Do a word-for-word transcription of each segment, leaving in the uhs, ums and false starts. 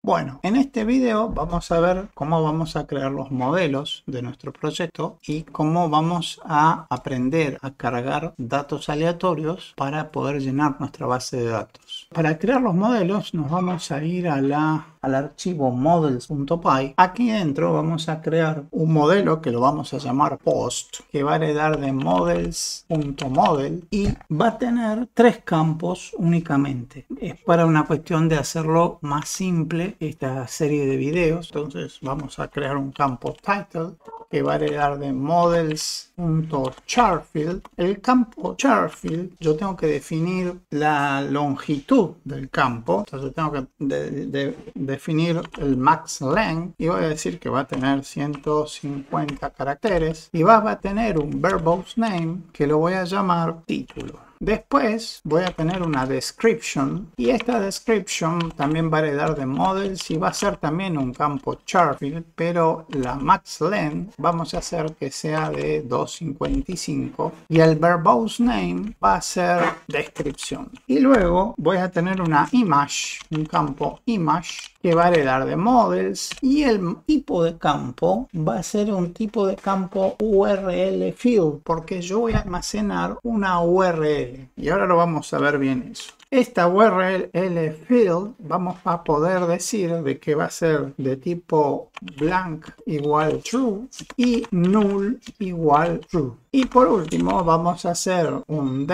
Bueno, en este video vamos a ver cómo vamos a crear los modelos de nuestro proyecto y cómo vamos a aprender a cargar datos aleatorios para poder llenar nuestra base de datos. Para crear los modelos nos vamos a ir a la, al archivo models.py. Aquí dentro vamos a crear un modelo que lo vamos a llamar post, que va a heredar de models.model y va a tener tres campos únicamente. Es para una cuestión de hacerlo más simple esta serie de videos. Entonces vamos a crear un campo title que va a heredar de models.charField. El campo charField yo tengo que definir la longitud del campo, entonces tengo que de, de, definir el max length y voy a decir que va a tener ciento cincuenta caracteres y va a tener un verbose name que lo voy a llamar título. Después voy a tener una description y esta description también va a heredar de models y va a ser también un campo charField, pero la max length vamos a hacer que sea de doscientos cincuenta y cinco y el verbose name va a ser descripción. Y luego voy a tener una image, un campo image que va a heredar de models y el tipo de campo va a ser un tipo de campo U R L field porque yo voy a almacenar una U R L. Y ahora lo vamos a ver bien eso. Esta U R L field vamos a poder decir de que va a ser de tipo blank igual true y null igual true. Y por último vamos a hacer un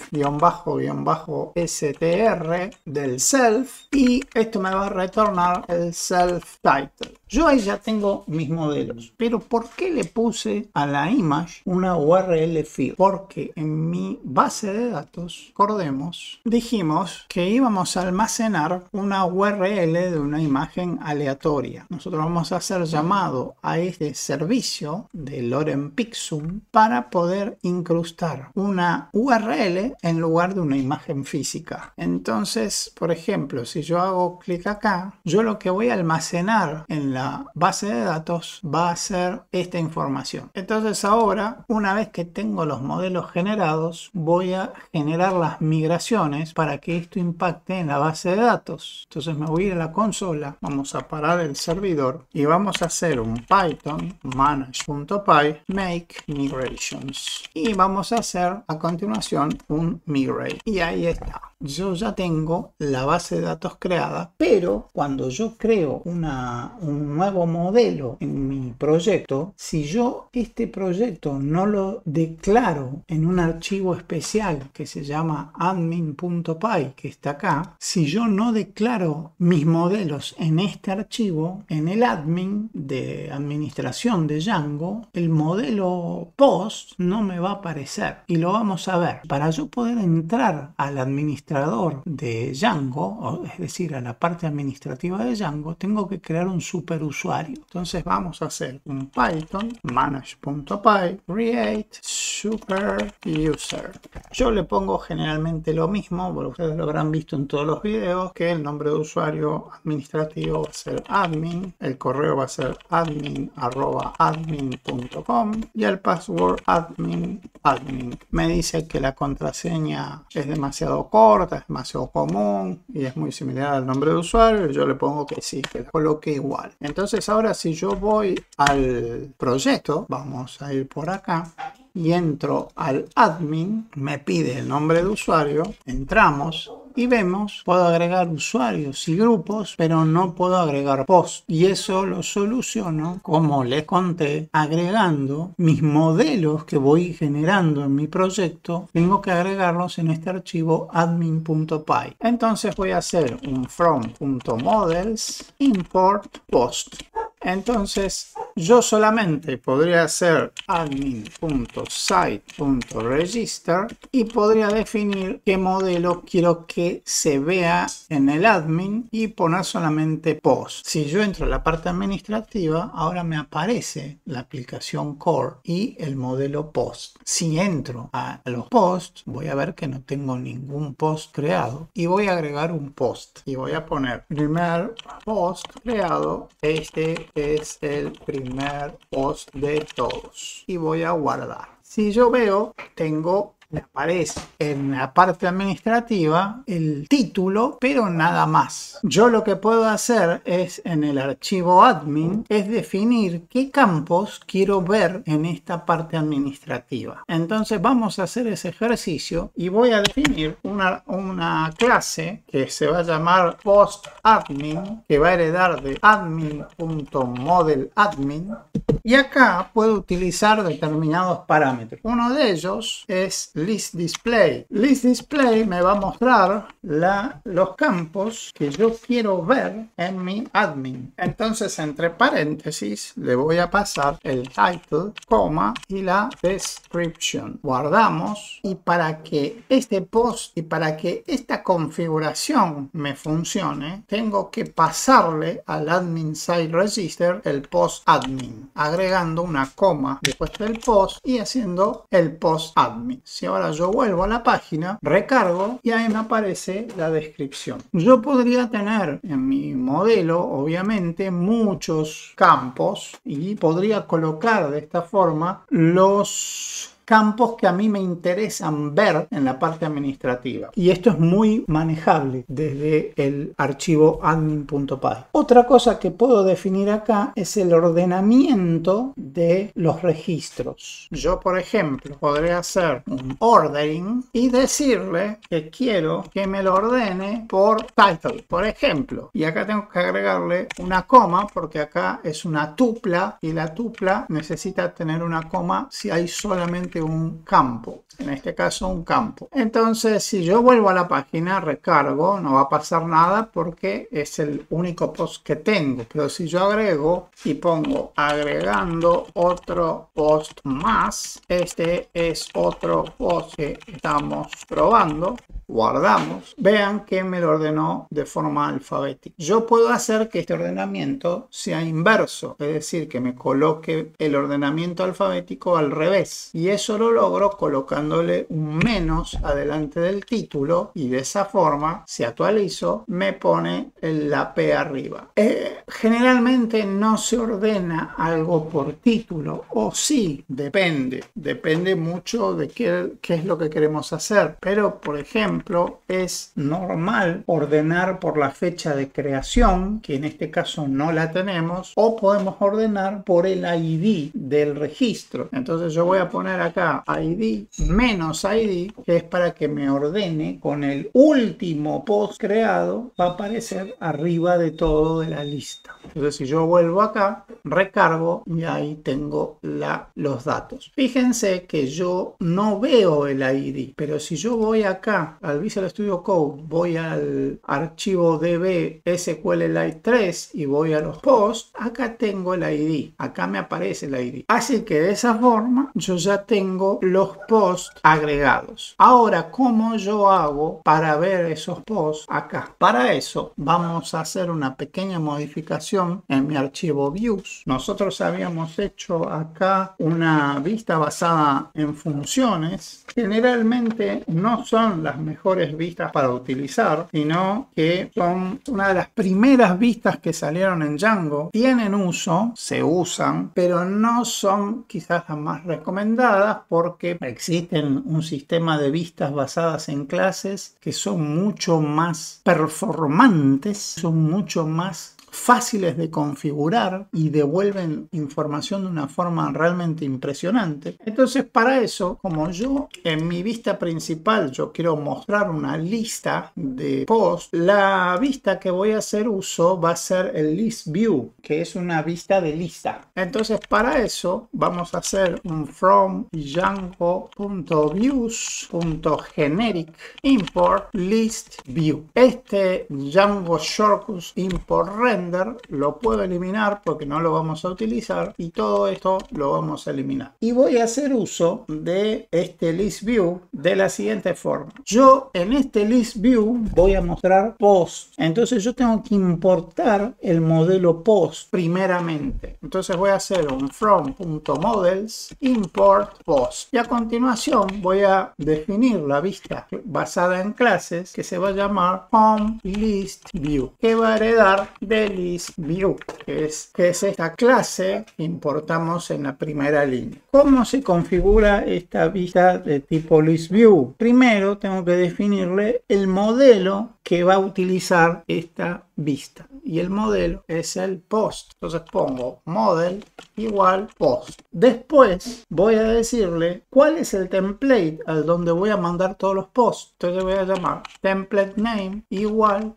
def-str del self y esto me va a retornar el self title. Yo ahí ya tengo mis modelos, pero ¿por qué le puse a la image una U R L field? Porque en mi base de datos, recordemos, dijimos que íbamos a almacenar una U R L de una imagen aleatoria. Nosotros vamos a hacer llamado a este servicio de Lorem Pixum para poder incrustar una U R L en lugar de una imagen física. Entonces, por ejemplo, si yo hago clic acá, yo lo que voy a almacenar en la base de datos va a ser esta información. Entonces ahora, una vez que tengo los modelos generados, voy a generar las migraciones para que esto impacte en la base de datos. Entonces me voy a ir a la consola, vamos a parar el servidor y vamos a hacer un python manage.py make migrations y vamos a hacer a continuación un migrate y ahí está. Yo ya tengo la base de datos creada, pero cuando yo creo una, un nuevo modelo en mi proyecto, si yo este proyecto no lo declaro en un archivo especial que se llama admin.py, que está acá, si yo no declaro mis modelos en este archivo, en el admin de administración de Django, el modelo post no me va a aparecer y lo vamos a ver. Para yo poder entrar al administrador de Django, es decir, a la parte administrativa de Django, tengo que crear un superusuario. Entonces vamos a hacer un python manage.py create superuser. Yo le pongo generalmente lo mismo, porque ustedes lo habrán visto en todos los videos, que el nombre de usuario administrativo va a ser admin, el correo va a ser admin arroba admin punto com y el password admin admin. Me dice que la contraseña es demasiado corta, es demasiado común y es muy similar al nombre de usuario. Yo le pongo que sí, que la coloque igual. Entonces ahora si yo voy al proyecto, vamos a ir por acá y entro al admin, me pide el nombre de usuario, entramos y vemos, puedo agregar usuarios y grupos, pero no puedo agregar post. Y eso lo soluciono, como les conté, agregando mis modelos que voy generando en mi proyecto. Tengo que agregarlos en este archivo admin.py. Entonces voy a hacer un from.models import post. Entonces yo solamente podría hacer admin.site.register y podría definir qué modelo quiero que se vea en el admin y poner solamente post. Si yo entro a la parte administrativa, ahora me aparece la aplicación core y el modelo post. Si entro a los posts, voy a ver que no tengo ningún post creado y voy a agregar un post y voy a poner primer post creado. Este es el primer post de todos y voy a guardar. Si yo veo, tengo le aparece en la parte administrativa el título, pero nada más. Yo lo que puedo hacer es en el archivo admin es definir qué campos quiero ver en esta parte administrativa. Entonces vamos a hacer ese ejercicio y voy a definir una, una clase que se va a llamar postAdmin, que va a heredar de admin.modelAdmin, y acá puedo utilizar determinados parámetros. Uno de ellos es listDisplay. listDisplay me va a mostrar la, los campos que yo quiero ver en mi admin. Entonces, entre paréntesis, le voy a pasar el title, coma, y la description. Guardamos, y para que este post y para que esta configuración me funcione, tengo que pasarle al admin site register el post admin, agregando una coma después del post y haciendo el post admin. Si ahora yo vuelvo a la página, recargo y ahí me aparece la descripción. Yo podría tener en mi modelo, obviamente, muchos campos y podría colocar de esta forma los campos que a mí me interesan ver en la parte administrativa. Y esto es muy manejable desde el archivo admin.py. Otra cosa que puedo definir acá es el ordenamiento de los registros. Yo, por ejemplo, podré hacer un ordering y decirle que quiero que me lo ordene por title, por ejemplo. Y acá tengo que agregarle una coma porque acá es una tupla y la tupla necesita tener una coma si hay solamente un campo, en este caso un campo. Entonces, si yo vuelvo a la página, recargo, no va a pasar nada porque es el único post que tengo. Pero si yo agrego y pongo agregando otro post más, este es otro post que estamos probando, guardamos, vean que me lo ordenó de forma alfabética. Yo puedo hacer que este ordenamiento sea inverso, es decir, que me coloque el ordenamiento alfabético al revés, y eso lo logro colocándole un menos adelante del título, y de esa forma, si actualizo, me pone la P arriba. Eh, generalmente no se ordena algo por título, o sí, depende, depende mucho de qué, qué es lo que queremos hacer, pero por ejemplo, es normal ordenar por la fecha de creación, que en este caso no la tenemos, o podemos ordenar por el I D del registro. Entonces yo voy a poner acá I D menos I D, que es para que me ordene con el último post creado, va a aparecer arriba de todo de la lista. Entonces si yo vuelvo acá, recargo y ahí tengo la, los datos. Fíjense que yo no veo el I D, pero si yo voy acá al Visual Studio Code, voy al archivo D B S Q L Lite tres y voy a los posts, acá tengo el I D, acá me aparece el I D. Así que de esa forma yo ya tengo los posts agregados. Ahora, ¿cómo yo hago para ver esos posts acá? Para eso vamos a hacer una pequeña modificación en mi archivo Views. Nosotros habíamos hecho acá una vista basada en funciones. Generalmente no son las mejores vistas para utilizar, sino que son una de las primeras vistas que salieron en Django. Tienen uso, se usan, pero no son quizás las más recomendadas porque existen un sistema de vistas basadas en clases que son mucho más performantes, son mucho más fáciles de configurar y devuelven información de una forma realmente impresionante. Entonces, para eso, como yo en mi vista principal yo quiero mostrar una lista de posts, la vista que voy a hacer uso va a ser el list view, que es una vista de lista. Entonces, para eso vamos a hacer un from django.views.generic import list view. Este Django Shortcuts import render lo puedo eliminar porque no lo vamos a utilizar, y todo esto lo vamos a eliminar. Y voy a hacer uso de este list view de la siguiente forma. Yo en este list view voy a mostrar post. Entonces yo tengo que importar el modelo post primeramente. Entonces voy a hacer un from.models import post. Y a continuación voy a definir la vista basada en clases que se va a llamar home list view, que va a heredar del list view, que es, que es esta clase que importamos en la primera línea. ¿Cómo se configura esta vista de tipo list view? Primero tengo que definirle el modelo que va a utilizar esta vista, y el modelo es el post. Entonces pongo model igual post. Después voy a decirle cuál es el template al donde voy a mandar todos los posts. Entonces voy a llamar template name igual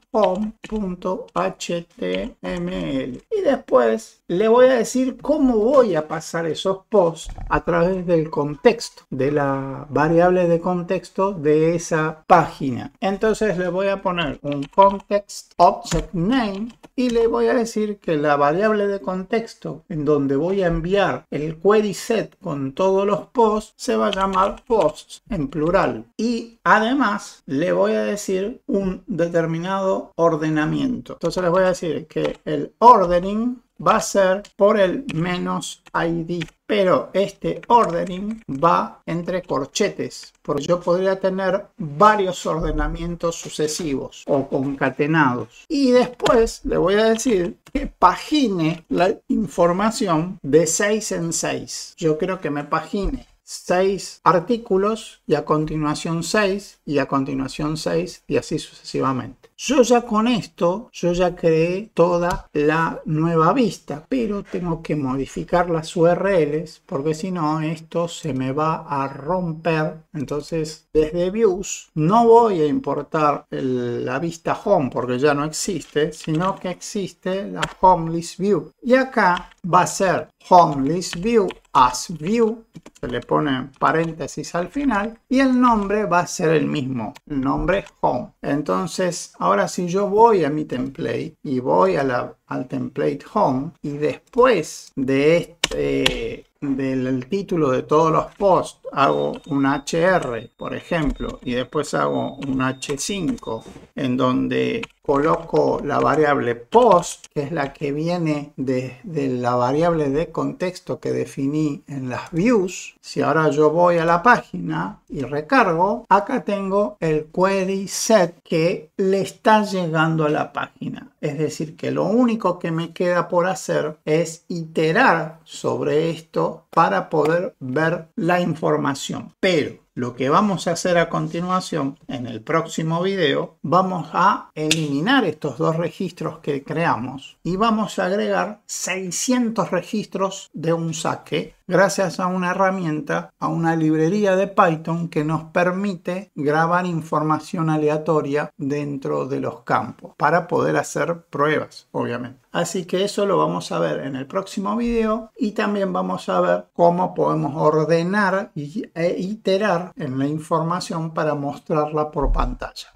home.html, y después le voy a decir cómo voy a pasar esos posts a través del contexto, de la variable de contexto de esa página. Entonces le voy a poner un context object name y le voy a decir que la variable de contexto en donde voy a enviar el query set con todos los posts se va a llamar posts en plural, y además le voy a decir un determinado ordenamiento. Entonces les voy a decir que el ordering va a ser por el menos I D, pero este ordering va entre corchetes, porque yo podría tener varios ordenamientos sucesivos o concatenados. Y después le voy a decir que pagine la información de seis en seis. Yo creo que me pagine seis artículos y a continuación seis y a continuación seis y así sucesivamente. Yo ya con esto, yo ya creé toda la nueva vista, pero tengo que modificar las U R Ls porque si no esto se me va a romper. Entonces desde views no voy a importar el, la vista home porque ya no existe, sino que existe la home list view. Y acá va a ser home list view as view, se le pone paréntesis al final, y el nombre va a ser el mismo, el nombre home. Entonces ahora si yo voy a mi template y voy a la, al template home, y después de este del título de todos los posts hago un H R, por ejemplo, y después hago un H cinco en donde coloco la variable post, que es la que viene de, de la variable de contexto que definí en las views. Si ahora yo voy a la página y recargo, acá tengo el query set que le está llegando a la página. Es decir, que lo único que me queda por hacer es iterar sobre esto para poder ver la información. Pero lo que vamos a hacer a continuación en el próximo video, vamos a eliminar estos dos registros que creamos y vamos a agregar seiscientos registros de un saque gracias a una herramienta, a una librería de Python que nos permite grabar información aleatoria dentro de los campos para poder hacer pruebas, obviamente. Así que eso lo vamos a ver en el próximo video, y también vamos a ver cómo podemos ordenar e iterar en la información para mostrarla por pantalla.